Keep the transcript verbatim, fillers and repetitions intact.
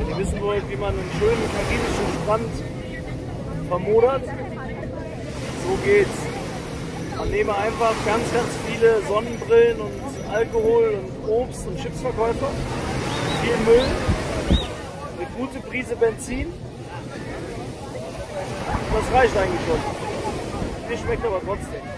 Wenn ihr wissen wollt, wie man einen schönen karibischen Strand vermodert, so geht's. Man nehme einfach ganz, ganz viele Sonnenbrillen und Alkohol und Obst- und Chipsverkäufer, viel Müll, eine gute Prise Benzin. Das reicht eigentlich schon. Die schmeckt aber trotzdem.